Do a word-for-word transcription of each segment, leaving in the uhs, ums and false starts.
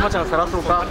ちまちゃんさらそうか。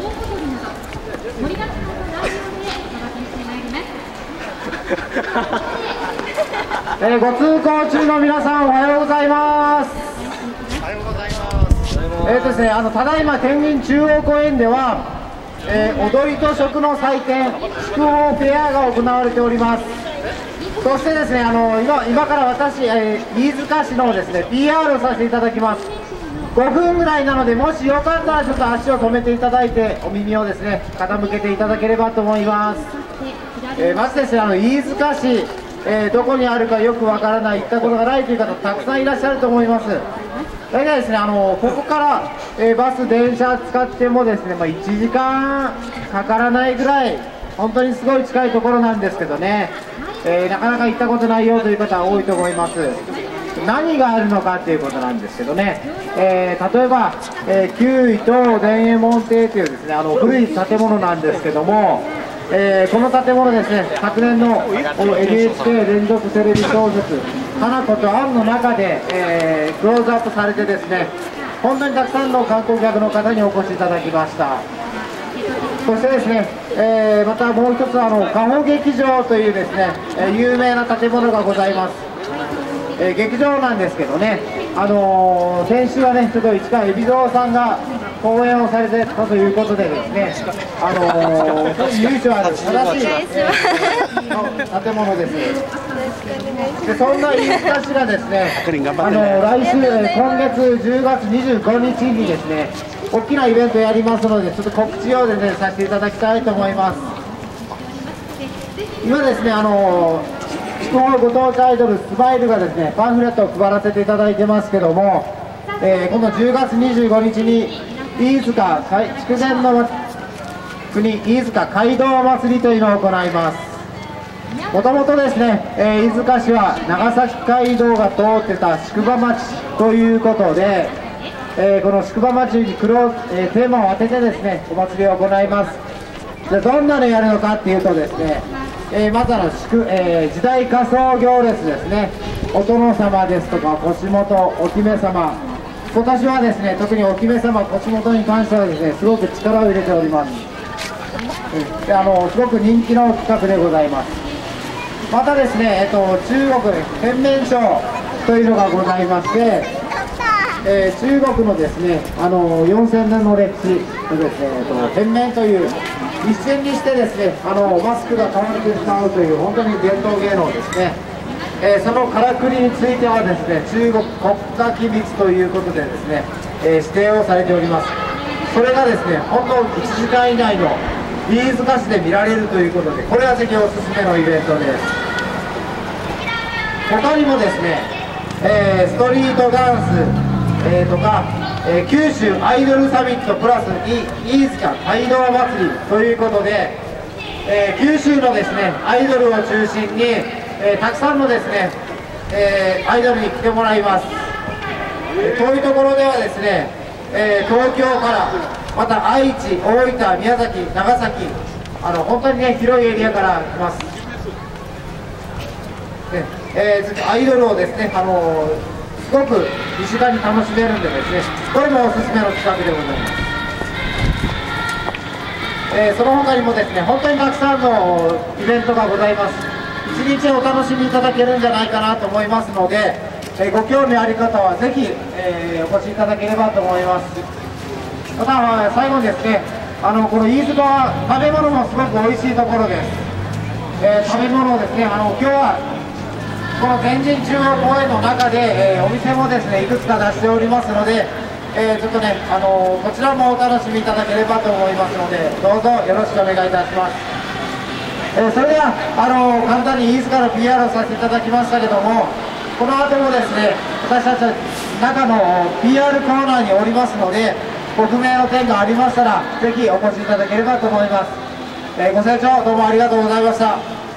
えー、ご通行中の皆さんおはようございます。 おはようございます。 えーとですね、あのただいま天神中央公園では、えー、踊りと食の祭典祝砲フェアが行われております。そしてですね、あの 今, 今から私、えー、飯塚市のですね ピーアール をさせていただきます。ごふんぐらいなので、もしよかったらちょっと足を止めていただいて、お耳をですね傾けていただければと思います。えー、まずですね、あの飯塚市、えー、どこにあるかよくわからない、行ったことがないという方たくさんいらっしゃると思います。大体ですね、あのここから、えー、バス電車使ってもですね、まあ、いちじかんかからないぐらい、本当にすごい近いところなんですけどね、えー、なかなか行ったことないよという方は多いと思います。何があるのかということなんですけどね、えー、例えば、えー、旧伊東伝右衛門邸というですね、あの古い建物なんですけども、えー、この建物ですね、昨年の エヌエイチケー 連続テレビ小説「花子とアン」の中で、えー、クローズアップされてですね、本当にたくさんの観光客の方にお越しいただきました。そしてですね、えー、またもう一つ、あの花穂劇場というですね、えー、有名な建物がございます。えー、劇場なんですけどね、あのー、先週はね、ちょっと市川海老蔵さんが講演をされてたということでですね、あのー、由緒ある正しい、えー、建物です。でそんな飯塚市がですね、あのー、来週、今月じゅうがつにじゅうごにちにですね、大きなイベントやりますので、ちょっと告知をですね、させていただきたいと思います。今ですね、あのー祝砲ご当地アイドルスマイルがですねパンフレットを配らせていただいてますけども、えー、今度じゅうがつにじゅうごにちに飯塚筑前の国飯塚街道祭りというのを行います。もともとですね、えー、飯塚市は長崎街道が通ってた宿場町ということで、えー、この宿場町にクロ、えー、テーマを当ててですねお祭りを行います。でどんなのやるのかっていうとですね、えー、まずあの、えー、時代仮装行列ですね、お殿様ですとか腰元お姫様、今年はですね特にお姫様腰元に関してはですねすごく力を入れております。であのすごく人気の企画でございます。またですね、えっと、中国天面ショーというのがございまして、えー、中国のですねあのよんせんねんの歴史のですね、えっと、天面という一瞬にしてですねあのマスクが変わってしまうという本当に伝統芸能ですね。えー、そのからくりについてはですね中国国家機密ということでですね、えー、指定をされております。それがですねほんのいちじかん以内の飯塚市で見られるということで、これはぜひおすすめのイベントです。他にもですね、えー、ストリートダンス、えー、とか、えー、九州アイドルサミットプラス飯塚街道祭りということで、えー、九州のですねアイドルを中心に、えー、たくさんのですね、えー、アイドルに来てもらいます。えー、遠いところではですね、えー、東京からまた愛知、大分、宮崎、長崎、あの本当にね広いエリアから来ます。でえー、アイドルをですね、あのー、すごく身近に楽しめるんでですね、これもおすすめの企画でございます。えー、その他にもですね本当にたくさんのイベントがございます。一日お楽しみいただけるんじゃないかなと思いますので、えー、ご興味ある方はぜひ、えー、お越しいただければと思います。また最後にですね、あのこの飯塚は食べ物もすごく美味しいところです。えー、食べ物をですね、あの今日はこの天神中央公園の中で、えー、お店もですねいくつか出しておりますので、えー、ちょっとね、あのー、こちらもお楽しみいただければと思いますので、どうぞよろしくお願いいたします。えー、それではあのー、簡単に飯塚の ピーアール をさせていただきましたけども、この後もですね私たちは中の ピーアール コーナーにおりますので、ご不明の点がありましたらぜひお越しいただければと思います。えー、ご清聴どうもありがとうございました。